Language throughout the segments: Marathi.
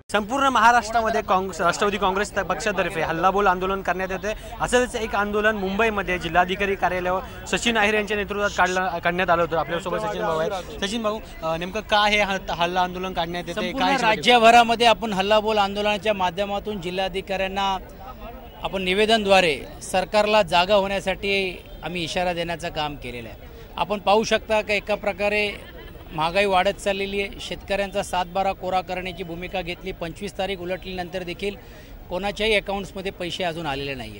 संपूर्ण महाराष्ट्रामध्ये राष्ट्रवादी काँग्रेस पक्षातर्फे हल्लाबोल आंदोलन करण्यात येते। असंच एक आंदोलन मुंबईमध्ये जिल्हाधिकारी कार्यालयावर सचिन अहिर यांच्या नेतृत्वात काढण्यात आलं होतं। आपल्यासोबत सचिन भाऊ आहेत। सचिन भाऊ, नेमकं काय हे हल्ला आंदोलन काढण्यात येते? काय राज्यभरामध्ये आपण हल्लाबोल आंदोलनाच्या माध्यमातून जिल्हाधिकाऱ्यांना आपण निवेदनद्वारे सरकारला जागा होण्यासाठी आम्ही इशारा देण्याचं काम केलेलं आहे। आपण पाहू शकता की एका प्रकारे महागाई वाढत चाललेली आहे। शेतकऱ्यांचा 7/12 कोरा करण्याची भूमिका घेतली। 25 तारीख उलटल्यानंतर देखील कोणाच्याही अकाउंट्समध्ये पैसे अजून आलेले नाही आहे।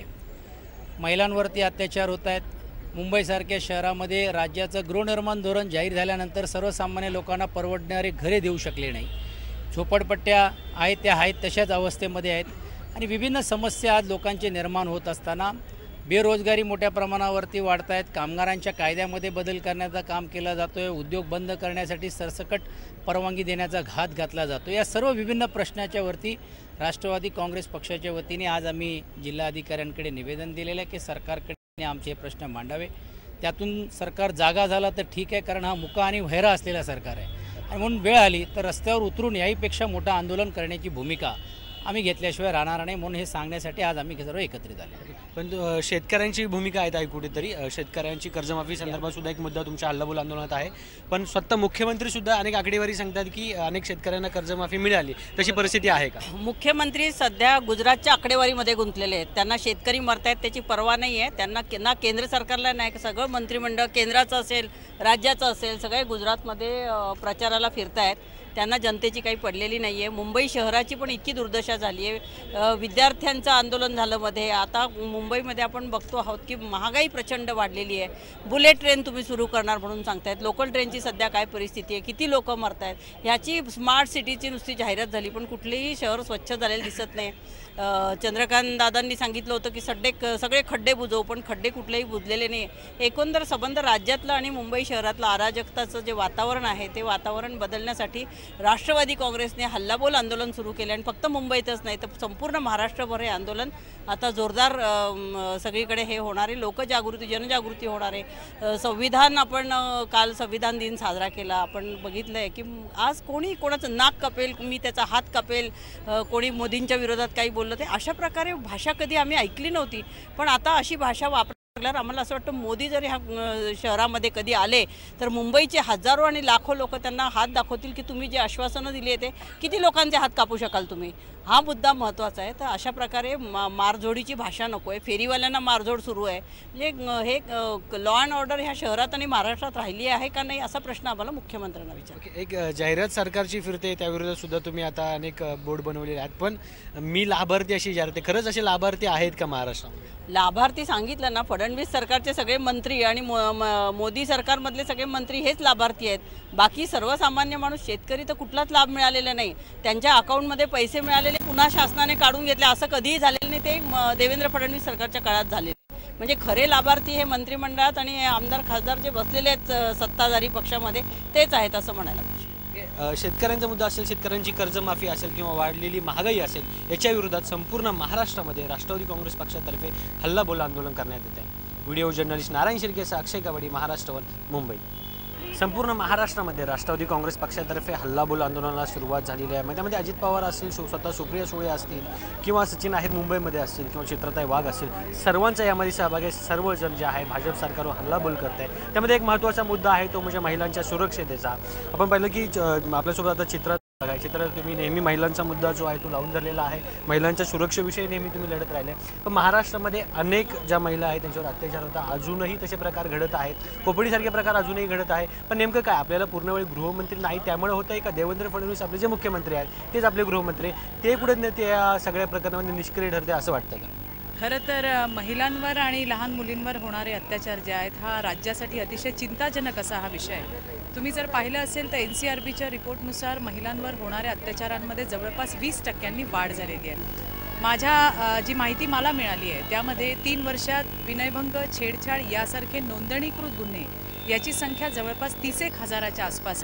महिलांवरती अत्याचार होत आहेत। मुंबईसारख्या शहरामध्ये राज्याचं गृहनिर्माण धोरण जाहीर झाल्यानंतर सर्वसामान्य लोकांना परवडणारे घरे देऊ शकले नाही। झोपडपट्ट्या आहेत त्या आहेत तशाच अवस्थेमध्ये आहेत आणि विभिन्न समस्या आज लोकांचे निर्माण होत असताना बेरोजगारी मोठ्या प्रमाणावरती वाढत आहेत। कामगारांच्या कायद्यामध्ये बदल करण्याचं काम केलं जातो आहे। उद्योग बंद करण्यासाठी सरसकट परवानगी देण्याचा घात घातला जातो। या सर्व विभिन्न प्रश्नाच्या वरती राष्ट्रवादी काँग्रेस पक्षाच्या वतीने आज आम्ही जिल्हाधिकाऱ्यांकडे निवेदन दिलेलं आहे की सरकारकडे आमचे प्रश्न मांडावे। त्यातून सरकार जागा झाला तर ठीक आहे, कारण हा मुका आणि व्हैरा असलेला सरकार आहे आणि म्हणून वेळ आली तर रस्त्यावर उतरून याहीपेक्षा मोठं आंदोलन करण्याची भूमिका आम्ही घेतल्याशिवाय राहणार नाही, म्हणून हे सांगण्यासाठी आज आम्ही सर्व एकत्रित आले। पण शेतकऱ्यांची भूमिका आहे कुठेतरी शेतकऱ्यांची कर्जमाफी संदर्भात सुद्धा एक मुद्दा तुमच्या हल्लाबोल आंदोलनात आहे। पण स्वतः मुख्यमंत्री सुद्धा अनेक आकडेवारी सांगतात की अनेक शेतकऱ्यांना कर्जमाफी मिळाली, तशी परिस्थिती आहे का? मुख्यमंत्री सध्या गुजरातच्या आकडेवारीमध्ये गुंतलेले आहेत। त्यांना शेतकरी मरतायत त्याची पर्वा नाही आहे त्यांना, ना केंद्र सरकारला नाही, सगळं मंत्रिमंडळ केंद्राचं असेल राज्याचं असेल सगळे गुजरातमध्ये प्रचाराला फिरतायत। त्यांना जनतेची काही पडलेली नाही आहे। मुंबई शहराची पण इतकी दुर्दशा झाली आहे। विद्यार्थ्यांचं आंदोलन झालं मध्ये। आता मुंबईमध्ये आपण बघतो आहोत की महागाई प्रचंड वाढलेली आहे। बुलेट ट्रेन तुम्ही सुरू करणार म्हणून सांगतायत। लोकल ट्रेनची सध्या काय परिस्थिती आहे, किती लोक मरत आहेत, ह्याची स्मार्ट सिटीची नुसती जाहिरात झाली पण कुठलेही शहर स्वच्छ झालेलं दिसत नाही। चंद्रकांत दादांनी सांगितलं होतं की सगळे खड्डे बुजवू, पण खड्डे कुठलेही बुजलेले नाही। एकंदर संबंध राज्यातलं आणि मुंबई शहरातलं अराजकताचं जे वातावरण आहे ते वातावरण बदलण्यासाठी राष्ट्रवादी काँग्रेसने हल्लाबोल आंदोलन सुरू केले आणि फक्त मुंबईतच नाही तर संपूर्ण महाराष्ट्रभर हे आंदोलन आता जोरदार सगळीकडे हे होणारे लोकजागृती जनजागृती होणार आहे। संविधान आपण काल संविधान दिन साजरा केला। आपण बघितलं आहे की आज कोणी कोणाचं नाक कापेल, मी त्याचा हात कापेल, कोणी मोदींच्या विरोधात काही बोललं ते अशा प्रकारे भाषा कधी आम्ही ऐकली नव्हती। पण आता अशी भाषा वापरल्यावर आम्हाला असं वाटतं मोदी जर ह्या शहरामध्ये कधी आले तर मुंबईचे हजारो आणि लाखो लोक त्यांना हात दाखवतील की तुम्ही जे आश्वासनं दिली आहे ते किती लोकांचे हात कापू शकाल तुम्ही। हा मुद्दा महत्त्वाचा आहे। तर अशा प्रकारे मारझोडीची भाषा नको आहे। फेरीवाल्यांना मारझोड सुरू आहे, म्हणजे हे लॉ अँड ऑर्डर ह्या शहरात आणि महाराष्ट्रात राहिली आहे का नाही असा प्रश्न आम्हाला मुख्यमंत्र्यांना विचार। एक जाहिरात सरकारची फिरते त्याविरोधात सुद्धा तुम्ही आता अनेक बोर्ड बनवलेले आहेत, पण मी लाभार्थी अशी जाहिरात, खरंच असे लाभार्थी आहेत का महाराष्ट्रामध्ये? लाभार्थी सांगितलं ना, फडणवीस सरकारचे सगळे मंत्री आणि मोदी सरकारमधले सगळे मंत्री हेच लाभार्थी आहेत। बाकी सर्वसामान्य माणूस शेतकरी तर कुठलाच लाभ मिळालेला नाही। त्यांच्या अकाउंटमध्ये पैसे मिळालेले पुन्हा शासनाने काढून घेतले असं कधीही झालेलं नाही। ते देवेंद्र फडणवीस सरकारच्या काळात झाले। म्हणजे खरे लाभार्थी हे मंत्रिमंडळात आणि आमदार खासदार जे बसलेले आहेत सत्ताधारी पक्षामध्ये तेच आहेत असं म्हणायला पाहिजे। शेतकऱ्यांचा मुद्दा असेल, शेतकऱ्यांची कर्जमाफी असेल किंवा वाढलेली महागाई असेल, याच्या विरोधात संपूर्ण महाराष्ट्रामध्ये राष्ट्रवादी काँग्रेस पक्षातर्फे हल्लाबोल आंदोलन करण्यात येत आहे। व्हिडिओ जर्नलिस्ट नारायण शिर्केसह अक्षय कवडी, महाराष्ट्र 1 मुंबई। संपूर्ण महाराष्ट्रामध्ये राष्ट्रवादी काँग्रेस पक्षातर्फे हल्लाबोल आंदोलनाला सुरुवात झालेली आहे। त्यामध्ये अजित पवार असतील, स्वतः सुप्रिया सुळे असतील किंवा सचिन अहिर मुंबईमध्ये असतील किंवा चित्रताई वाघ असतील, सर्वांचा यामध्ये सहभाग आहे। सर्वजण जे आहे भाजप सरकारवर हल्लाबोल करत आहे। त्यामध्ये एक महत्त्वाचा मुद्दा आहे तो म्हणजे महिलांच्या सुरक्षेचा। आपण पाहिलं की आपल्यासोबत आता चित्र तुम्ही नेहमी महिलांचा मुद्दा जो आहे तो लावून धरलेला आहे। महिलांच्या सुरक्षेविषयी नेहमी तुम्ही लढत राहिले, पण महाराष्ट्रामध्ये अनेक ज्या महिला आहेत त्यांच्यावर अत्याचार होता, अजूनही तसे प्रकार घडत आहेत। कोपडीसारखे प्रकार अजूनही घडत आहे। पण नेमकं काय आपल्याला पूर्णवेळी गृहमंत्री नाही त्यामुळे होतं आहे का? देवेंद्र फडणवीस आपले जे मुख्यमंत्री आहेत तेच आपले गृहमंत्री, ते कुठे त्या सगळ्या प्रकरणामध्ये निष्क्रिय ठरते असं वाटतं का? खरं तर महिलांवर आणि लहान मुलींवर होणारे अत्याचार जे आहेत हा राज्यासाठी अतिशय चिंताजनक असा हा विषय आहे। तुम्ही जर पाहिलं असेल तर NCRBच्या रिपोर्टनुसार महिलांवर होणाऱ्या अत्याचारांमध्ये जवळपास 20% वाढ झालेली आहे। माझ्या जी माहिती मला मिळाली आहे त्यामध्ये 3 वर्षात विनयभंग, छेडछाड यासारखे नोंदणीकृत गुन्हे याची संख्या जवळपास 30,000च्या आसपास आहे।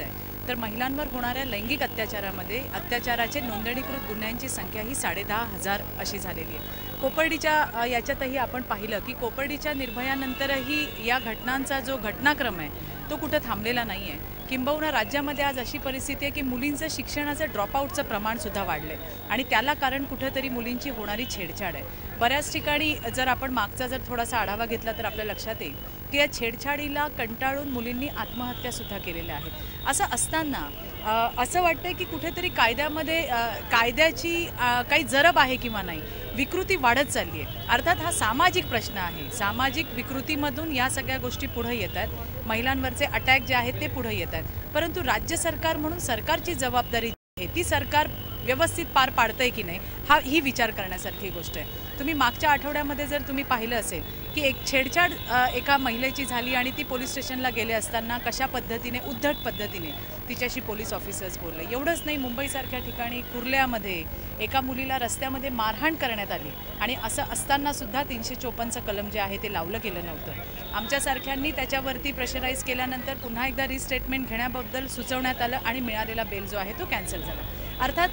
तर महिलांवर होणाऱ्या लैंगिक अत्याचाराचे नोंदणीकृत गुन्ह्यांची संख्या ही 10,500 अशी झालेली आहे. कोपर्डीच्या याच्यातही आपण पाहिलं की कोपर्डीच्या निर्भयानंतरही या घटनांचा जो घटनाक्रम आहे तो कुठं थांबलेला नाही आहे. किंबहुना राज्यामध्ये आज अशी परिस्थिती आहे की मुलींचं शिक्षणाचं ड्रॉपआउटचं प्रमाणसुद्धा वाढलं आहे आणि त्याला कारण कुठंतरी मुलींची होणारी छेडछाड आहे. बऱ्याच ठिकाणी जर आपण मागचा थोडासा आढावा घेतला तर आपल्या लक्षात येईल की या छेडछाडीला कंटाळून मुलींनी आत्महत्यासुद्धा केलेल्या आहेत. असं असताना असं वाटतं की कुठेतरी कायद्याची काही जरब आहे किंवा नाही, विकृती वाढत चालली आहे. अर्थात हा सामाजिक प्रश्न आहे. सामाजिक विकृतीमधून या सगळ्या गोष्टी पुढे येतात, महिलांवरचे अटॅक जे आहेत ते पुढे येतात. परंतु राज्य सरकार म्हणून सरकारची जबाबदारी आहे ती सरकार व्यवस्थित पार पाडतंय की नाही ही विचार करण्यासारखी गोष्ट आहे. तुम्ही मागच्या आठवड्यामध्ये जर तुम्ही पाहिलं असेल की एक छेडछाड एका महिलेची झाली आणि ती पोलीस स्टेशनला गेले असताना कशा पद्धतीने उद्धट पद्धतीने तिच्याशी पोलीस ऑफिसर्स बोलले. एवढंच नाही, मुंबईसारख्या ठिकाणी कुर्ल्यामध्ये एका मुलीला रस्त्यामध्ये मारहाण करण्यात आली आणि असं असताना सुद्धा 354चं कलम जे आहे ते लावलं गेलं नव्हतं. आमच्यासारख्यांनी त्याच्यावरती प्रेशराईज केल्यानंतर पुन्हा एकदा रिस्टेटमेंट घेण्याबद्दल सुचवण्यात आलं आणि मिळालेला बेल जो आहे तो कॅन्सल झाला. अर्थात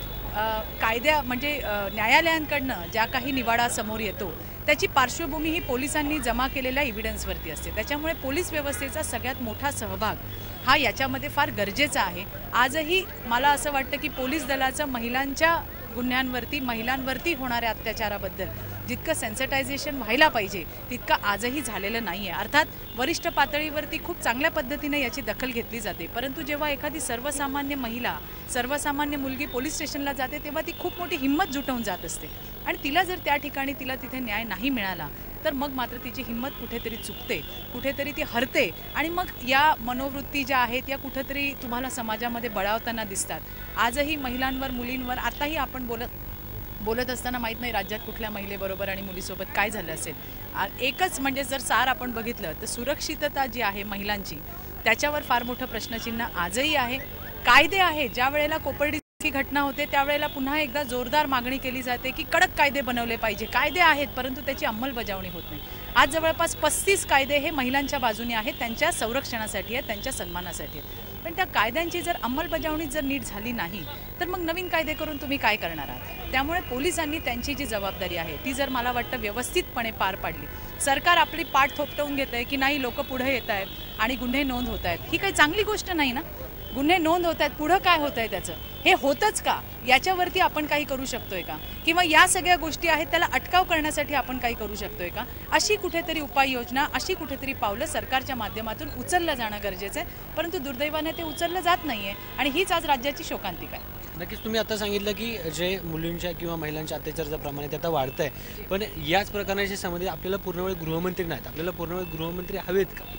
न्यायालयांकडनं ज्या काही निवाडा समोर येतो त्याची पार्श्वभूमी ही पोलिसांनी जमा केलेल्या एव्हिडन्सवरती असते. त्याच्यामुळे पोलीस व्यवस्थेचा सगळ्यात मोठा सहभाग हा याच्यामध्ये फार गरजेचा आहे. आजही मला असं वाटतं की पोलीस दलाचं महिलांच्या गुन्ह्यांवरती, महिलांवरती होणाऱ्या अत्याचाराबद्दल जितकं सेन्सिटायझेशन व्हायला पाहिजे तितकं आजही झालेलं नाही आहे. अर्थात वरिष्ठ पातळीवरती खूप चांगल्या पद्धतीने याची दखल घेतली जाते, परंतु जेव्हा एखादी सर्वसामान्य महिला, सर्वसामान्य मुलगी पोलीस स्टेशनला जाते तेव्हा ती खूप मोठी हिंमत जुटवून जात असते आणि तिला जर त्या ठिकाणी तिथे न्याय नाही मिळाला तर मग मात्र तिची हिंमत कुठेतरी चुकते, कुठेतरी ती हरते आणि मग या मनोवृत्ती ज्या आहेत या कुठेतरी तुम्हाला समाजामध्ये बळावताना दिसतात. आजही महिलांवर, मुलींवर आताही आपण बोलत असताना माहीत नाही राज्यात कुठल्या महिलेबरोबर आणि मुलीसोबत काय झालं असेल. एकच म्हणजे जर सार आपण बघितलं तर सुरक्षितता जी आहे महिलांची त्याच्यावर फार मोठं प्रश्नचिन्ह आजही आहे. कायदे आहे, ज्या वेळेला कोपर्डीची घटना होते त्यावेळेला पुन्हा एकदा जोरदार मागणी केली जाते की कडक कायदे बनवले पाहिजे. कायदे आहेत परंतु त्याची अंमलबजावणी होत नाही. आज जवळपास 35 कायदे हे महिलांच्या बाजूने आहेत, त्यांच्या संरक्षणासाठी आहेत, त्यांच्या सन्मानासाठी आहेत. पण त्या कायद्यांची जर अंमलबजावणी जर नीट झाली नाही तर मग नवीन कायदे करून तुम्ही काय करणार आहात. त्यामुळे पोलिसांनी त्यांची जी जबाबदारी आहे ती जर मला वाटतं व्यवस्थितपणे पार पाडली, सरकार आपली पाठ थोपटवून घेत आहे की नाही लोक पुढे येत आहेत आणि गुन्हे नोंद होत आहेत, ही काही चांगली गोष्ट नाही ना. गुन्हे नोंद होत आहेत, पुढं काय होत आहे त्याचं, हे होतंच का याच्यावरती आपण काही करू शकतोय का, किंवा या सगळ्या गोष्टी आहेत त्याला अटकाव करण्यासाठी आपण काही करू शकतोय का, अशी कुठेतरी उपाययोजना, अशी कुठेतरी पावलं सरकारच्या माध्यमातून उचललं जाणं गरजेचं आहे. परंतु दुर्दैवाने ते उचललं जात नाहीये आणि हीच आज राज्याची शोकांतिका आहे. नक्कीच तुम्ही आता सांगितलं की जे मुलींच्या किंवा महिलांच्या अत्याचाराचं प्रमाण आहे ते आता वाढतं आहे, पण याच प्रकाराशी संबंधित आपल्याला पूर्णवेळ गृहमंत्री नाहीत, आपल्याला पूर्णवेळ गृहमंत्री हवेत का?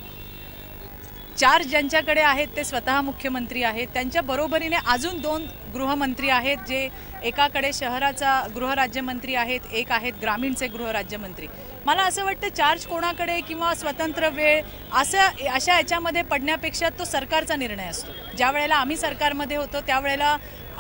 4 ज्यांच्याकडे आहेत ते स्वतः मुख्यमंत्री आहेत, त्यांच्या बरोबरीने अजून 2 गृहमंत्री आहेत जे एकाकडे शहराचा गृहराज्यमंत्री आहेत, एक आहेत ग्रामीणचे गृहराज्यमंत्री. मला असं वाटतं चार्ज कोणाकडे किंवा स्वतंत्र वेळ अशा याच्यामध्ये पडण्यापेक्षा तो सरकारचा निर्णय असतो. ज्या वेळेला आम्ही सरकारमध्ये होतो त्यावेळेला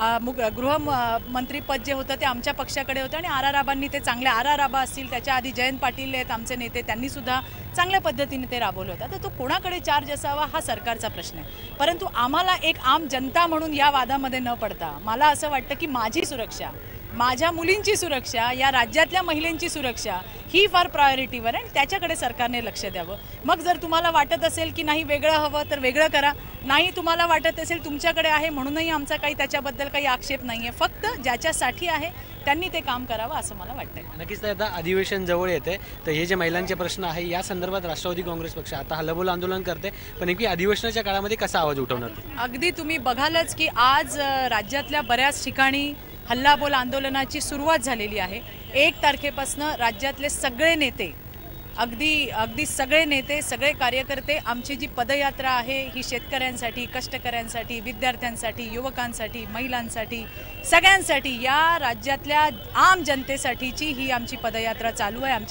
गृहमंत्रीपद जे होतं ते आमच्या पक्षाकडे होतं आणि आराराबांनी ते चांगल्या, आराराबा असतील, त्याच्या आधी जयंत पाटील आहेत आमचे नेते, त्यांनी सुद्धा चांगल्या पद्धतीने ते राबवलं होतं. तर तो कोणाकडे चार्ज असावा हा सरकारचा प्रश्न आहे. परंतु आम्हाला एक आम जनता म्हणून या वादामध्ये न पडता मला असं वाटतं की माझी सुरक्षा, माझ्या मुलींची सुरक्षा, या राज्यातल्या महिलांची सुरक्षा ही फार प्रायोरिटीवर आहे आणि त्याच्याकडे सरकारने लक्ष द्यावं. मग जर तुम्हाला वाटत असेल की नाही वेगळं हवं तर वेगळं करा, नाही तुम्हाला वाटत असेल तुमच्याकडे आहे म्हणूनही आमचा काही त्याच्याबद्दल काही आक्षेप नाही आहे. फक्त ज्याच्यासाठी आहे त्यांनी ते काम करावं असं मला वाटतंय. नक्कीच आता अधिवेशन जवळ येते तर हे जे महिलांचे प्रश्न आहे या संदर्भात राष्ट्रवादी काँग्रेस पक्ष आता हल्लाबोल आंदोलन करते, पण नेमकी अधिवेशनाच्या काळामध्ये कसा आवाज उठवणार? अगदी तुम्ही बघालच की आज राज्यातल्या बऱ्याच ठिकाणी हल्लाबोल आंदोलनाची सुरुवात झालेली आहे. 1 तारखेपासून राज्यातले सगळे नेते, अगदी सगळे नेते, सगळे कार्यकर्ते, आमची जी पदयात्रा आहे ही शेतकऱ्यांसाठी, कष्टकऱ्यांसाठी, विद्यार्थ्यांसाठी, युवकांसाठी, महिलांसाठी, सगळ्यांसाठी, या राज्यातल्या आम जनतेसाठीची ही आमची पदयात्रा चालू आहे. आमच्या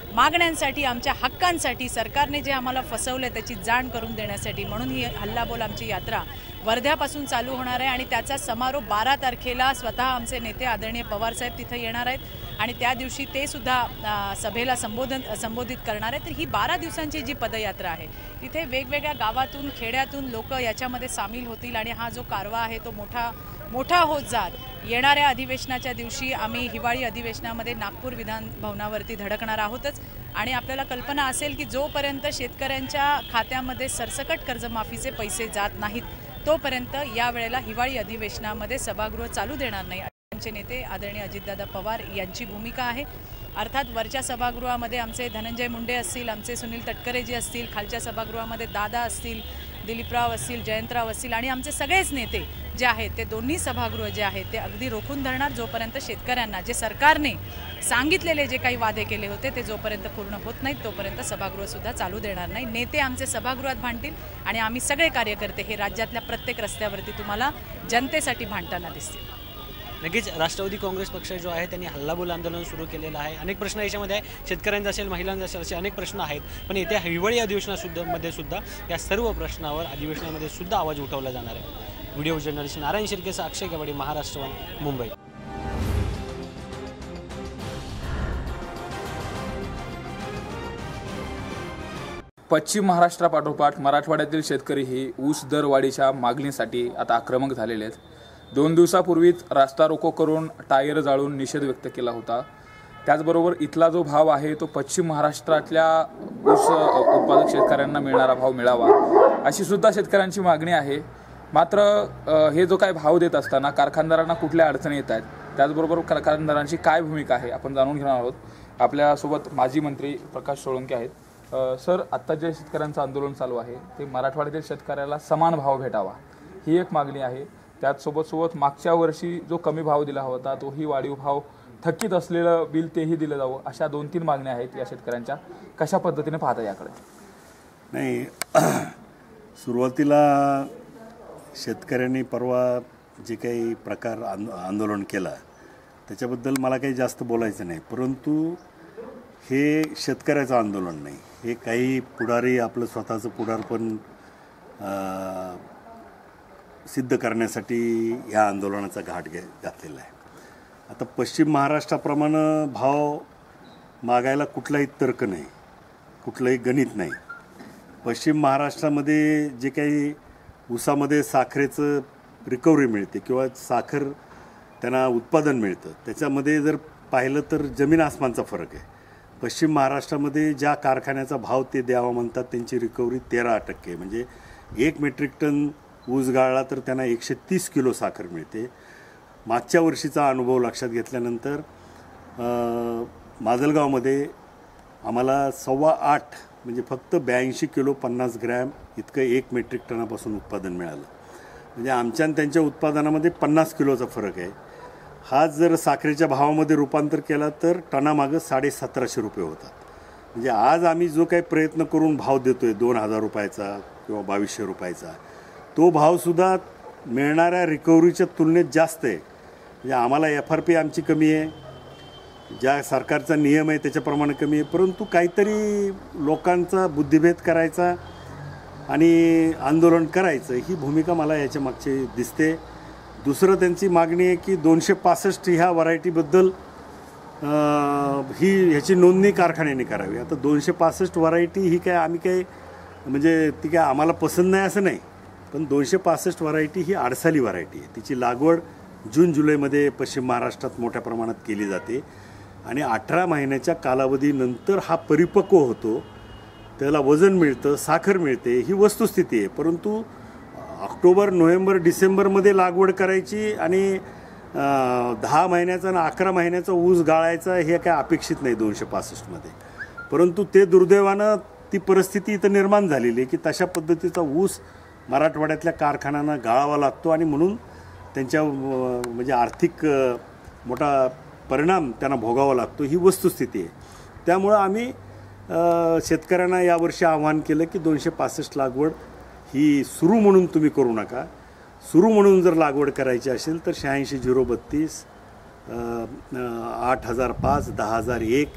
मागण्यांसाठी, आमच्या हक्कांसाठी, सरकारने जे आम्हाला फसवलं त्याची जाण करून देण्यासाठी. म्हणून ही हल्लाबोल आमची यात्रा वर्ध्यापासून चालू होणार आहे आणि त्याचा समारोप 12 तारखेला स्वतः आमचे नेते आदरणीय पवारसाहेब तिथं येणार आहेत आणि त्या दिवशी ते सुद्धा सभेला संबोधित करणार आहेत. तर ही 12 दिवसांची जी पदयात्रा आहे तिथे वेगवेगळ्या गावातून, खेड्यातून लोक याच्यामध्ये सामील होतील आणि हा जो कारवा आहे तो मोठा होत जात. येणाऱ्या अधिवेशनाच्या दिवशी आम्ही हिवाळी अधिवेशनामध्ये नागपूर विधान भवनावरती धडकणार आहोतच आणि आपल्याला कल्पना असेल की जोपर्यंत शेतकऱ्यांच्या खात्यामध्ये सरसकट कर्जमाफीचे पैसे जात नाहीत तोपर्यंत यावेळेला हिवाळी अधिवेशनामध्ये सभागृह चालू देणार नाही. आमचे नेते आदरणीय अजितदादा पवार यांची भूमिका आहे. अर्थात वरच्या सभागृहामध्ये आमचे धनंजय मुंडे असतील, आमचे सुनील तटकरे जी असतील, खालच्या सभागृहामध्ये दादा असतील, दिलीपराव असतील, जयंतराव असतील आणि आमचे सगळेच नेते जे आहेत ते दोन्ही सभागृह जे आहेत ते अगदी रोखून धरणार जोपर्यंत शेतकऱ्यांना जे सरकारने सांगितलेले जे काही वादे केले होते ते जोपर्यंत पूर्ण होत नाहीत तोपर्यंत सभागृहसुद्धा चालू देणार नाही. नेते आमचे सभागृहात भांडतील आणि आम्ही सगळे कार्यकर्ते हे राज्यातल्या प्रत्येक रस्त्यावरती तुम्हाला जनतेसाठी भांडताना दिसतील. नक्कीच राष्ट्रवादी काँग्रेस पक्ष जो आहे त्यांनी हल्लाबोल आंदोलन सुरू केलेलं आहे. अनेक प्रश्न याच्यामध्ये आहे, शेतकऱ्यांचा असेल, महिलांचा असेल, असे अनेक प्रश्न आहेत. पण येत्या हिवाळी अधिवेशनामध्ये सुद्धा या सर्व प्रश्नावर अधिवेशनामध्ये सुद्धा आवाज उठवला जाणार आहे. व्हिडिओ जर्नलिस्ट नारायण शिर्केचा अक्षय गवाडे, महाराष्ट्र वन, मुंबई. पश्चिम महाराष्ट्रापाठोपाठ मराठवाड्यातील शेतकरीही ऊस दरवाढीच्या मागणीसाठी आता आक्रमक झालेले आहेत. 2 दिवसापूर्वीच रास्ता रोको करून टायर जाळून निषेध व्यक्त केला होता. त्याचबरोबर इथला जो भाव आहे तो पश्चिम महाराष्ट्रातल्या ऊस उत्पादक शेतकऱ्यांना मिळणारा भाव मिळावा अशी सुद्धा शेतकऱ्यांची मागणी आहे. मात्र हे जो काय भाव देत असताना कारखानदारांना कुठल्या अडचणी येत आहेत, त्याचबरोबर कारखानदारांची काय भूमिका आहे आपण जाणून घेणार आहोत. आपल्यासोबत माजी मंत्री प्रकाश सोळंके आहेत. सर, आत्ता जे शेतकऱ्यांचं आंदोलन चालू आहे ते मराठवाड्यातील शेतकऱ्याला समान भाव भेटावा ही एक मागणी आहे. त्याचसोबत मागच्या वर्षी जो कमी भाव दिला होता तोही वाढीव भाव, थकीत असलेलं बिल तेही दिलं जावं, अशा 2-3 मागण्या आहेत या शेतकऱ्यांच्या. कशा पद्धतीने पाहता याकडे? नाही, सुरुवातीला शेतकऱ्यांनी परवा जे काही प्रकार आंदोलन केलं त्याच्याबद्दल मला काही जास्त बोलायचं नाही. परंतु हे शेतकऱ्याचं आंदोलन नाही, हे काही पुढारी आपलं स्वतःचं पुढारपण सिद्ध करण्यासाठी या आंदोलनाचा घाट घातलेला आहे. आता पश्चिम महाराष्ट्राप्रमाणे भाव मागायला कुठलाही तर्क नाही, कुठलंही गणित नाही. पश्चिम महाराष्ट्रामध्ये जे काही ऊसामध्ये साखरेचं रिकव्हरी मिळते किंवा साखर त्यांना उत्पादन मिळतं त्याच्यामध्ये जर पाहिलं तर जमीन आसमानचा फरक आहे. पश्चिम महाराष्ट्रामध्ये ज्या कारखान्याचा भाव ते द्यावा म्हणतात त्यांची रिकव्हरी 13% म्हणजे 1 मेट्रिक टन ऊस गाळला तर त्यांना 130 किलो साखर मिळते. मागच्या वर्षीचा अनुभव लक्षात घेतल्यानंतर माजलगावमध्ये आम्हाला 8.25 म्हणजे फक्त 82 किलो 50 ग्रॅम इतकं 1 मेट्रिक टनापासून उत्पादन मिळालं. म्हणजे आमच्या आणि त्यांच्या उत्पादनामध्ये 50 किलोचा फरक आहे. हा जर साखरेच्या भावामध्ये रूपांतर केला तर टनामागं 1750 रुपये होतात. म्हणजे आज आम्ही जो काही प्रयत्न करून भाव देतो आहे 2000 रुपयाचा किंवा 2200 रुपयाचा, तो भावसुद्धा मिळणाऱ्या रिकव्हरीच्या तुलनेत जास्त आहे. म्हणजे आम्हाला FRP आमची कमी आहे, ज्या सरकारचा नियम आहे त्याच्याप्रमाणे कमी आहे. परंतु काहीतरी लोकांचा बुद्धिभेद करायचा आणि आंदोलन करायचं ही भूमिका मला याच्या मागची दिसते. दुसरं त्यांची मागणी आहे की 265 ह्या व्हरायटीबद्दल ह्याची नोंदणी कारखान्याने करावी. आता 265 व्हरायटी ही काय आम्ही काय म्हणजे ती काय आम्हाला पसंत नाही असं नाही, पण 265 व्हरायटी ही आडसाली व्हरायटी आहे. तिची लागवड जून-जुलैमध्ये पश्चिम महाराष्ट्रात मोठ्या प्रमाणात केली जाते आणि 18 महिन्याच्या कालावधीनंतर हा परिपक्व होतो, त्याला वजन मिळतं, साखर मिळते, ही वस्तुस्थिती आहे. परंतु ऑक्टोबर, नोव्हेंबर, डिसेंबरमध्ये लागवड करायची आणि 10 महिन्याचा आणि 11 महिन्याचा ऊस गाळायचा हे काय अपेक्षित नाही 265मध्ये. परंतु ते दुर्दैवानं ती परिस्थिती इथं निर्माण झालेली आहे की तशा पद्धतीचा ऊस मराठवाड्यातल्या कारखान्यांना गाळावा लागतो आणि म्हणून त्यांच्या म्हणजे आर्थिक मोठा परिणाम त्यांना भोगावा लागतो, ही वस्तुस्थिती आहे. त्यामुळं आम्ही शेतकऱ्यांना यावर्षी आवाहन केलं की 265 लागवड ही सुरू म्हणून तुम्ही करू नका. सुरू म्हणून जर लागवड करायची असेल तर 86-032, 8005, 10001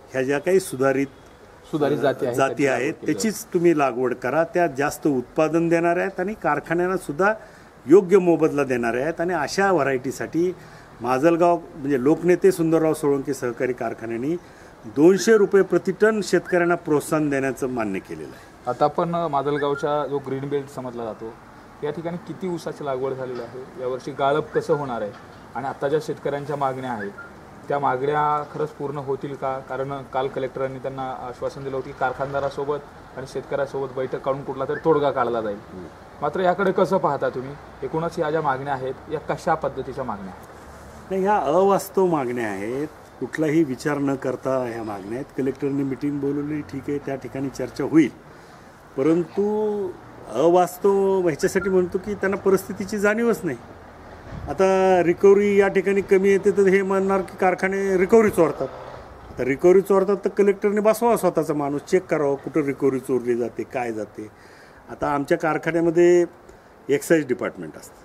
ह्या ज्या काही सुधारित जाती आहेत त्याचीच तुम्ही लागवड करा. त्या जास्त उत्पादन देणार आहेत आणि कारखान्यांना सुद्धा योग्य मोबदला देणारे आहेत. आणि अशा व्हरायटीसाठी माजलगाव म्हणजे लोकनेते सुंदरराव सोळंके सहकारी कारखान्यांनी 200 रुपये प्रति टन शेतकऱ्यांना प्रोत्साहन देण्याचं मान्य केलेलं आहे. आता आपण माजलगावच्या जो ग्रीन बेल्ट समजला जातो या ठिकाणी किती ऊसाची लागवड झालेली आहे, यावर्षी गाळप कसं होणार आहे आणि आता ज्या शेतकऱ्यांच्या मागण्या आहेत त्या मागण्या खरंच पूर्ण होतील का? कारण काल कलेक्टरांनी त्यांना आश्वासन दिलं होतं की कारखानदारासोबत आणि शेतकऱ्यासोबत बैठक काढून कुठला तरी तोडगा काढला जाईल. मात्र याकडे कसं पाहता तुम्ही? एकूणच या ज्या मागण्या आहेत या कशा पद्धतीच्या मागण्या आहेत? नाही, ह्या अवास्तव मागण्या आहेत. कुठलाही विचार न करता ह्या मागण्या आहेत. कलेक्टरने मिटिंग बोलवली, ठीक आहे, त्या ठिकाणी चर्चा होईल, परंतु अवास्तव ह्याच्यासाठी म्हणतो की त्यांना परिस्थितीची जाणीवच नाही. आता रिकव्हरी या ठिकाणी कमी येते तर हे म्हणणार की कारखाने रिकव्हरी चोरतात. आता रिकव्हरी चोरतात तर कलेक्टरने बसवा स्वतःचा माणूस, चेक करावं कुठं रिकव्हरी चोरली जाते, काय जाते. आता आमच्या कारखान्यामध्ये एक्साईज डिपार्टमेंट असतं.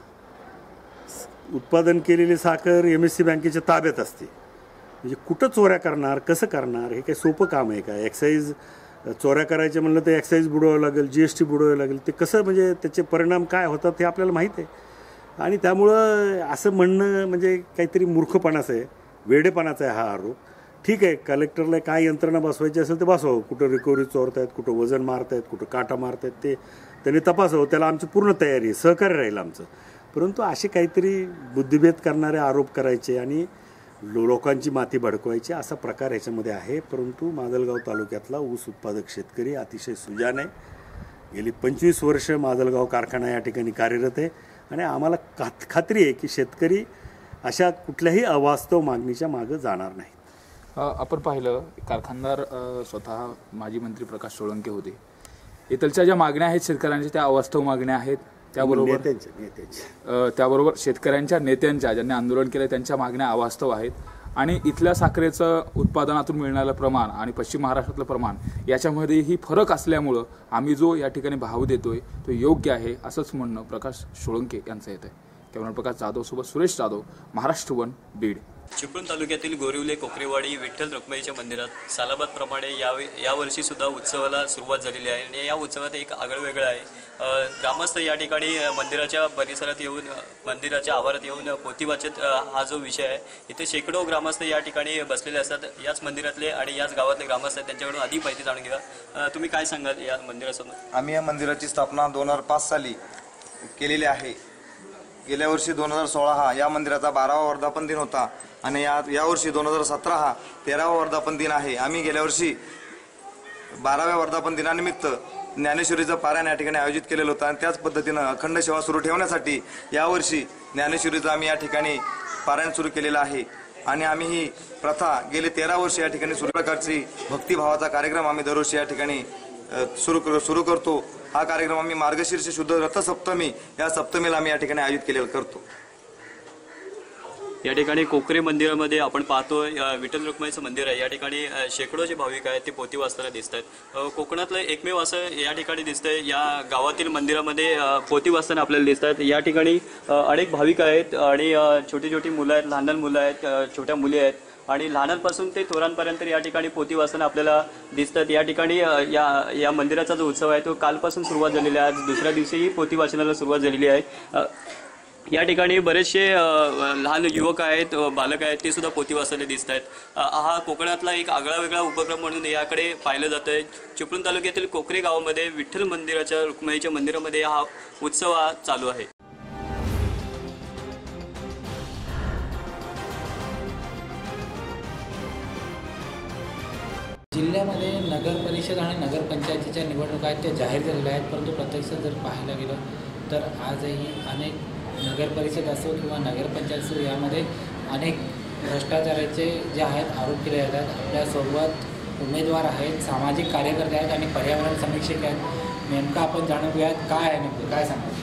उत्पादन केलेली साखर MSC बँकेच्या ताब्यात असते. म्हणजे कुठं चोऱ्या करणार, कसं करणार, हे काही सोपं काम आहे का? एक्साईज चोऱ्या करायचे म्हणलं तर एक्साईज बुडवावं लागेल, GST बुडवावं लागेल. ते कसं म्हणजे त्याचे परिणाम काय होतात हे आपल्याला माहीत आहे. आणि त्यामुळं असं म्हणणं म्हणजे काहीतरी मूर्खपणाचं आहे, वेडेपणाचा आहे हा आरोप. ठीक आहे, कलेक्टरला काय यंत्रणा बसवायची असेल तर बसवावं. कुठं रिकव्हरी चोरतायत, कुठं वजन मारतायत, कुठं काटा मारतायत ते त्यांनी तपासावं. त्याला आमची पूर्ण तयारी आहे, सहकार्य राहील आमचं. परंतु असे काहीतरी बुद्धिभेद करणारे आरोप करायचे आणि लोकांची माती भडकवायची असा प्रकार ह्याच्यामध्ये आहे. परंतु माजलगाव तालुक्यातला ऊस उत्पादक शेतकरी अतिशय सुजाण आहे. गेली 25 वर्ष माजलगाव कारखाना या ठिकाणी कार्यरत आहे आणि आम्हाला खात्री आहे की शेतकरी अशा कुठल्याही अवास्तव मागणीच्या मागं जाणार नाहीत. आपण पाहिलं कारखानदार स्वतः माजी मंत्री प्रकाश सोळंके होते. इथलच्या ज्या मागण्या आहेत शेतकऱ्यांच्या त्या अवास्तव मागण्या आहेत. त्याबरोबर शेतकऱ्यांच्या नेत्यांच्या ज्यांनी आंदोलन केलं त्यांच्या मागण्या अवास्तव आहेत. आणि इथल्या साखरेचं उत्पादनातून मिळणारं प्रमाण आणि पश्चिम महाराष्ट्रातलं प्रमाण याच्यामध्येही फरक असल्यामुळं आम्ही जो या ठिकाणी भाव देतोय तो योग्य आहे असंच म्हणणं प्रकाश सोळंके यांचं येत आहे. कॅमेरा प्रकाश जाधव सोबत सुरेश जाधव, महाराष्ट्र वन, बीड. चिपळूण तालुक्यातील गोरिवले कोकरेवाडी विठ्ठल रखुमाईच्या मंदिरात सालाबादप्रमाणे यावर्षी सुद्धा उत्सवाला सुरुवात झालेली आहे आणि या उत्सवात एक आगळं वेगळं आहे. ग्रामस्थ या ठिकाणी मंदिराच्या परिसरात येऊन मंदिराच्या आवारात येऊन पोथी वाचत हा जो विषय आहे, इथे शेकडो ग्रामस्थ या ठिकाणी बसलेले असतात. याच मंदिरातले आणि याच गावातले ग्रामस्थ आहेत, त्यांच्याकडून अधिक माहिती जाणून घ्या. तुम्ही काय सांगाल या मंदिरासमोर? आम्ही या मंदिराची स्थापना 2005 साली केलेली आहे. गेल्या वर्षी 2016 हा या मंदिराचा 12वा वर्धापन दिन होता आणि यावर्षी 2017 हा 13वा वर्धापन दिन आहे. आम्ही गेल्या वर्षी 12व्या वर्धापन दिनानिमित्त ज्ञानेश्वरीचं पारायण या ठिकाणी आयोजित केलेलं होतं आणि त्याच पद्धतीनं अखंड सेवा सुरू ठेवण्यासाठी यावर्षी ज्ञानेश्वरीचं आम्ही या ठिकाणी पारायण सुरू केलेलं आहे. आणि आम्ही ही प्रथा गेले 13 वर्ष या ठिकाणी सुरू प्रकारची भक्तिभावाचा कार्यक्रम आम्ही दरवर्षी या ठिकाणी सुरू करतो. हा कार्यक्रम आम्ही मार्गशीर्ष शुद्ध रथसप्तमी या सप्तमीला आम्ही या ठिकाणी आयोजित केलेला करतो. या ठिकाणी कोकरे मंदिरामध्ये आपण पाहतोय विठ्ठल रखुमाईचं मंदिर आहे. या ठिकाणी शेकडो जे भाविक आहेत ते पोथी वाचताना दिसत आहेत. कोकणातलं एकमेव असं या ठिकाणी दिसतंय, या गावातील मंदिरामध्ये पोथी वाचताना आपल्याला दिसत आहेत. या ठिकाणी अनेक भाविक आहेत आणि छोटी छोटी मुलं आहेत, लहान लहान मुलं आहेत, छोट्या मुली आहेत आणि लहानांपासून ते थोरांपर्यंत या ठिकाणी पोथी वाचताना आपल्याला दिसतात. या ठिकाणी या मंदिराचा जो उत्सव आहे तो कालपासून सुरुवात झालेला आहे. आज दुसऱ्या दिवशीही पोथी वाचनाला सुरुवात झालेली आहे. या ठिकाणी बरेचसे लहान युवक आहेत, बालक आहेत, ते सुद्धा पोथी वाचताना दिसत आहेत. हा कोकणातला एक आगळा वेगळा उपक्रम म्हणून याकडे पाहिलं जातं आहे. चिपळूण तालुक्यातील कोकरे गावामध्ये विठ्ठल मंदिराच्या रखुमाईच्या मंदिरामध्ये हा उत्सव चालू आहे. जिल्ह्यामध्ये नगर परिषद आणि नगरपंचायतीच्या निवडणुका आहेत त्या जाहीर झालेल्या आहेत, परंतु प्रत्यक्षात जर पाहायला गेलं तर आजही अनेक नगर परिषद असो किंवा नगरपंचायत असो यामध्ये अनेक भ्रष्टाचाराचे जे आहेत आरोप केले जातात. आपल्यासोबत उमेदवार आहेत, सामाजिक कार्यकर्ते आहेत आणि पर्यावरण समीक्षक आहेत. नेमकं आपण जाणून घेऊयात काय आहे, नेमकं काय सांगाल?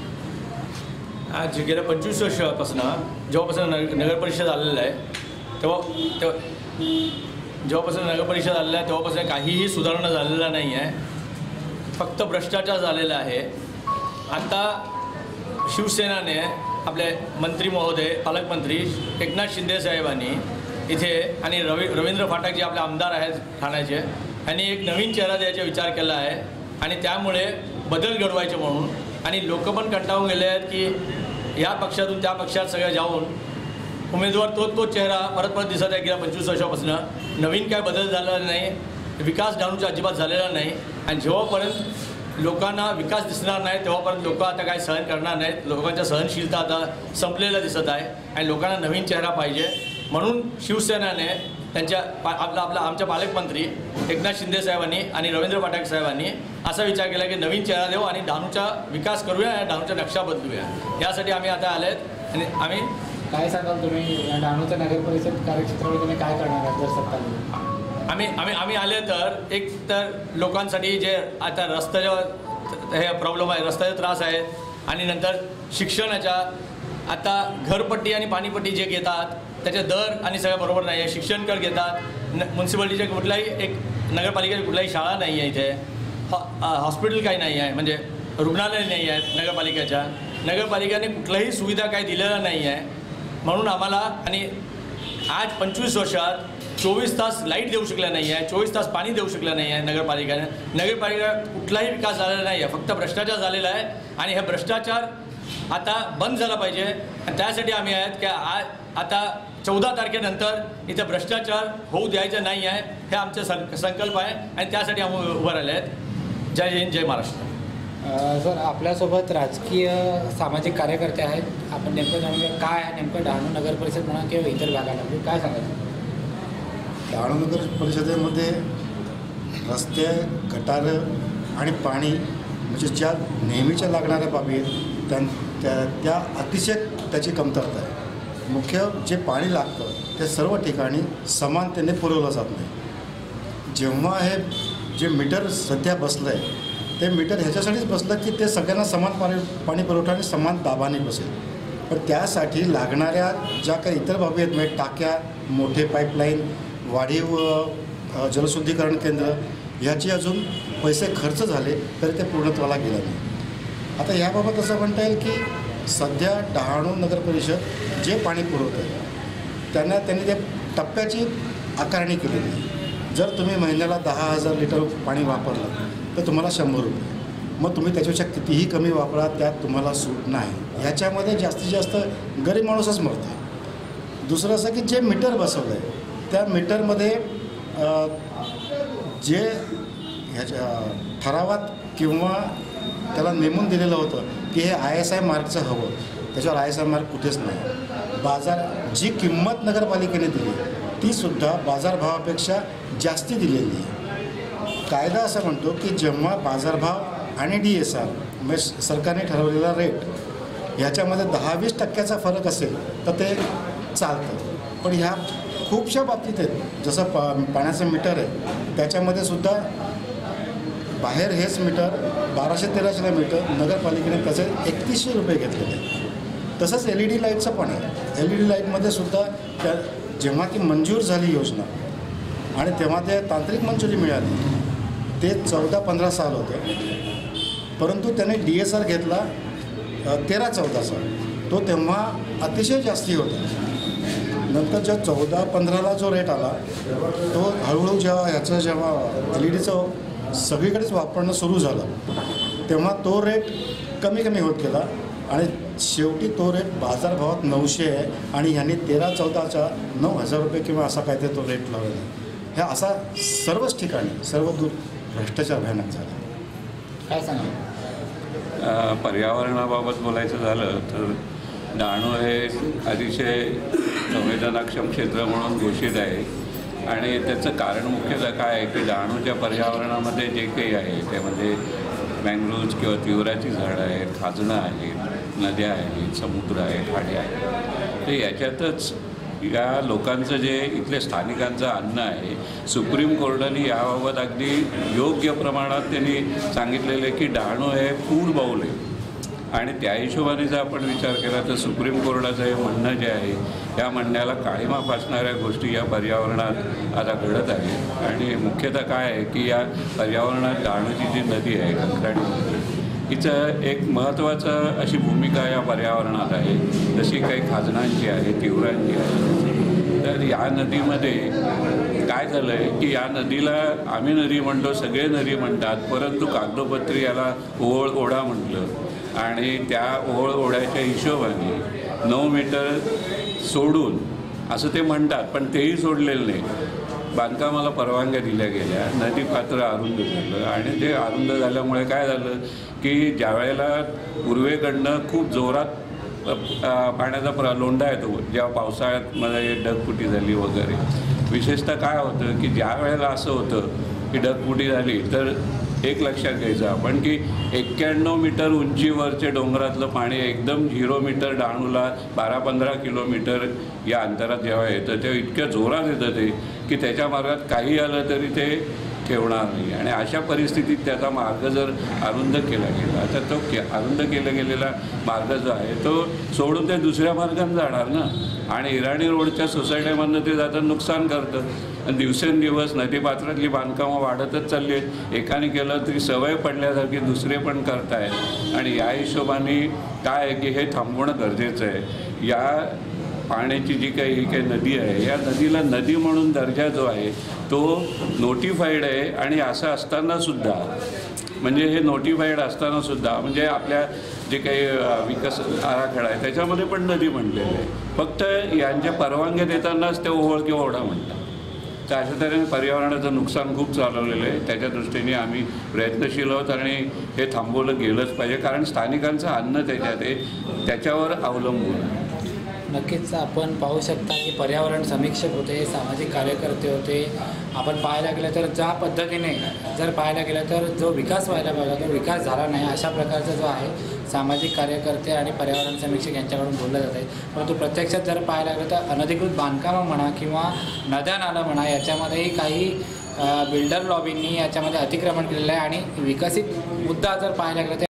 आज गेल्या 25 वर्षापासून जेव्हापासून नगरपरिषद आलेलं आहे जेव्हापासून नगरपरिषद आलेलं आहे तेव्हापासून काहीही सुधारणा झालेला नाही आहे. फक्त भ्रष्टाचार झालेला आहे. आता शिवसेनाने आपले मंत्री महोदय पालकमंत्री एकनाथ शिंदे साहेबांनी इथे आणि रवींद्र फाटक जे आपले आमदार आहेत ठाण्याचे, यांनी एक नवीन चेहरा द्यायचा विचार केला आहे आणि त्यामुळे बदल घडवायचे म्हणून. आणि लोक पण कंटाळून गेले आहेत की या पक्षातून त्या पक्षात सगळं जाऊन उमेदवार तोच चेहरा परत दिसत आहे गेल्या 25 वर्षापासून. नवीन काय बदल झालेला नाही, विकास डहाणूचा अजिबात झालेला नाही. आणि जेव्हापर्यंत लोकांना विकास दिसणार नाही तेव्हापर्यंत लोक आता काय सहन करणार नाहीत. लोकांच्या सहनशीलता आता संपलेलं दिसत आहे आणि लोकांना नवीन चेहरा पाहिजे. म्हणून शिवसेनेने त्यांच्या आमच्या पालकमंत्री एकनाथ शिंदे साहेबांनी आणि रवींद्र फाटक साहेबांनी असा विचार केला की नवीन चेहरा देऊ आणि डहाणूचा विकास करूया आणि डहाणूचा नक्षा बदलूया. यासाठी आम्ही आता आलेत. आणि आम्ही काय सांगाल तुम्ही डहाणूच्या नगर परिषद कार्यक्षेत्रामध्ये तुम्ही काय करणार आहात जर सत्ता आम्ही आले तर एक तर लोकांसाठी जे आता रस्त्याच्या हे प्रॉब्लेम आहे, रस्त्याचे त्रास आहेत आणि नंतर शिक्षणाच्या आता घरपट्टी आणि पाणीपट्टी जे घेतात त्याचे दर आणि सगळं बरोबर नाही आहे. शिक्षण कर घेतात. म्युन्सिपाल्टीचे कुठलाही एक नगरपालिकेची कुठलाही शाळा नाही आहे इथे. हॉस्पिटल काही नाही आहे, म्हणजे रुग्णालय नाही आहेत नगरपालिकेने कुठलाही सुविधा काही दिलेलं नाही आहे. म्हणून आम्हाला आणि आज 25 वर्षात 24 तास लाईट देऊ शकल्या नाही आहे, 24 तास पाणी देऊ शकलं नाही आहे नगरपालिका कुठलाही विकास झालेला नाही आहे, फक्त भ्रष्टाचार झालेला आहे. आणि हे भ्रष्टाचार आता बंद झाला पाहिजे. आणि त्यासाठी आम्ही आहेत की आता 14 तारखेनंतर इथं भ्रष्टाचार होऊ द्यायचं नाही आहे, हे आमचे संकल्प आहे आणि त्यासाठी आम्ही उभं राहिले आहेत. जय हिंद, जय महाराष्ट्र. सर, आपल्यासोबत राजकीय सामाजिक कार्यकर्ते आहेत. आपण नेमकं जाणूया काय नेमकं डहाणू नगर परिषद म्हणा किंवा इतर भागाला काय सांगायचं. डहाणू नगर परिषदेमध्ये रस्ते, गटारं आणि पाणी म्हणजे ज्या नेहमीच्या लागणाऱ्या बाबी आहेत त्या अतिशय त्याची कमतरता आहे. मुख्य जे पाणी लागतं ते सर्व ठिकाणी समानतेने पुरवलं जात नाही. जेव्हा हे जे मीटर सध्या बसलं आहे ते मीटर ह्याच्यासाठीच बसलं की ते सगळ्यांना समान पाणी पुरवठा आणि समान दाबाने बसेल. पण त्यासाठी लागणाऱ्या ज्या काही इतर बाबी आहेत म्हणजे टाक्या, मोठे पाईपलाईन, वाढीव जलशुद्धीकरण केंद्र ह्याचे अजून पैसे खर्च झाले तरी ते पूर्णत्वाला गेलं नाही. आता याबाबत असं म्हणता येईल की सध्या डहाणू नगर परिषद जे पाणी पुरवतं त्यांनी त्या टप्प्याची आकारणी केलेली आहे. जर तुम्ही महिन्याला 10,000 लिटर पाणी वापरलं तर तुम्हाला 100 रुपये. मग तुम्ही त्याच्यापेक्षा कितीही कमी वापरा त्यात तुम्हाला सूट नाही. ह्याच्यामध्ये जास्तीत जास्त गरीब माणूसच मरतो आहे. दुसरं असं की जे मीटर बसवलं आहे त्या मीटरमध्ये जे ह्याच्या ठरावात किंवा त्याला नेमून दिलेलं होतं की हे ISI मार्कचं हवं, त्याच्यावर ISI मार्क कुठेच नाही. जी किंमत नगरपालिकेने दिली तीसुद्धा बाजारभावापेक्षा जास्ती दिलेली आहे. कायदा असं म्हणतो की जेव्हा बाजारभाव आणि DSR म्हणजे सरकारने ठरवलेला रेट ह्याच्यामध्ये 10-20% फरक असेल तर ते चालतं. पण ह्या खूपशा बाबतीत आहेत. जसं पाण्याचं मीटर आहे त्याच्यामध्ये सुद्धा बाहेर हेच मीटर 1200-1300 मीटर नगरपालिकेने त्याचे 3100 रुपये घेतलेले आहेत. तसंच LED लाईटचं पण आहे. LED लाईटमध्ये सुद्धा त्या जेव्हा ती मंजूर झाली योजना आणि तेव्हा ते तांत्रिक मंजुरी मिळाली ते 14-15 साल होते. परंतु त्याने DSR घेतला 13-14 तो तेव्हा अतिशय जास्ती होता. नंतर जो 14-15ला जो रेट आला तो हळूहळू जेव्हा LEDचं सगळीकडेच वापरणं सुरू झालं तेव्हा तो रेट कमी होत गेला आणि शेवटी तो रेट बाजारभावात 900 आहे आणि ह्यांनी 13-14च्या 9,000 रुपये किंवा असा काय ते तो रेट लावला. ह्या असा सर्वच ठिकाणी सर्व दूर भ्रष्टाचार भयानक झाला. काय सांगा. पर्यावरणाबाबत बोलायचं झालं तर डहाणू हे अतिशय संवेदनाक्षम क्षेत्र म्हणून घोषित आहे आणि त्याचं कारण मुख्यतः काय आहे की डहाणूच्या पर्यावरणामध्ये जे काही आहे त्यामध्ये मँग्रोव्ज किंवा तिवराची झाडं आहेत, खाजणं आहेत, नद्या आहेत, समुद्र आहे, खाडी आहेत. तर याच्यातच या लोकांचं जे इथल्या स्थानिकांचं अन्न आहे सुप्रीम कोर्टाने याबाबत अगदी योग्य प्रमाणात त्यांनी सांगितलेलं आहे की डहाणू हे फूड बाउल आहे. आणि त्या हिशोबाने जर आपण विचार केला तर सुप्रीम कोर्टाचं हे म्हणणं जे आहे या म्हणण्याला काळीमा फासणाऱ्या गोष्टी या पर्यावरणात आता घडत आहेत. आणि मुख्यतः काय आहे की या पर्यावरणात डहाणूची जी नदी आहे कंत्राटी नदी हिचं एक महत्त्वाचं अशी भूमिका या पर्यावरणात आहे. जशी काही खाजणांची आहे, तिवरांची आहे. तर या नदीमध्ये काय झालं आहे की या नदीला आम्ही नदी म्हणतो, सगळे नदी म्हणतात, परंतु कागदोपत्री याला ओळ ओढा म्हटलं आणि त्या ओळ ओढ्याच्या हिशोबाने 9 मीटर सोडून असं ते म्हणतात, पण तेही सोडलेलं नाही. बांधकामाला परवानग्या दिल्या गेल्या, नदी पात्र अरुंद झालं आणि ते अरुंद झाल्यामुळे काय झालं की ज्यावेळेला पूर्वेकडनं खूप जोरात पाण्याचा लोंढा येतो, जेव्हा पावसाळ्यात मध्ये ढगफुटी झाली वगैरे, विशेषतः काय होतं की ज्या वेळेला असं होतं की ढगफुटी झाली तर एक लक्षात घ्यायचं आपण की 91 मीटर उंचीवरचे डोंगरातलं पाणी एकदम 0 मीटर डहाणूला 12-15 किलोमीटर या अंतरात जेव्हा येतं तेव्हा इतक्या जोरात येतं ते की त्याच्या मार्गात काही आलं तरी ते ठेवणार नाही. आणि अशा परिस्थितीत त्याचा मार्ग जर अरुंद केला गेला तर तो अरुंद केला गेलेला मार्ग जो आहे तो सोडून ते दुसऱ्या मार्गाने जाणार ना, आणि इराणी रोडच्या सोसायट्यामधनं ते जातं नुकसान करतं. आणि दिवसेंदिवस नदीपात्रातली बांधकामं वाढतच चालली आहेत. एकाने केलं तरी सवय पडल्यासारखी दुसरे पण करतायत आणि या हिशोबाने काय आहे की हे थांबवणं गरजेचं आहे. या पाण्याची जी काही ही काही नदी आहे या नदीला नदी म्हणून दर्जा जो आहे तो नोटिफाईड आहे. आणि असं असतानासुद्धा म्हणजे हे नोटिफाईड असतानासुद्धा म्हणजे आपल्या जे काही विकास आराखडा आहे त्याच्यामध्ये पण नदी म्हणलेलं आहे, फक्त यांच्या परवानग्या देतानाच ते ओहोळ किंवा ओढा म्हणतात. तर अशा तऱ्हेने पर्यावरणाचं नुकसान खूप चालवलेलं आहे. त्याच्या दृष्टीने आम्ही प्रयत्नशील आहोत आणि हे थांबवलं गेलंच पाहिजे, कारण स्थानिकांचं अन्न त्याच्यात आहे, त्याच्यावर अवलंबून आहे. नक्कीच आपण पाहू शकता की पर्यावरण समीक्षक होते, सामाजिक कार्यकर्ते होते. आपण पाहायला गेलं तर ज्या पद्धतीने जर पाहायला गेलं तर जो विकास व्हायला पाहिजे तो विकास झाला नाही, अशा प्रकारचा जो आहे सामाजिक कार्यकर्ते आणि पर्यावरण समीक्षक यांच्याकडून बोललं जात आहे. परंतु प्रत्यक्षात जर पाहायला गेलं तर अनधिकृत बांधकामं म्हणा किंवा नद्या नाला म्हणा याच्यामध्येही काही बिल्डर लॉबींनी याच्यामध्ये अतिक्रमण केलेलं आहे. आणि विकसित मुद्दा जर पाहायला गेलं तर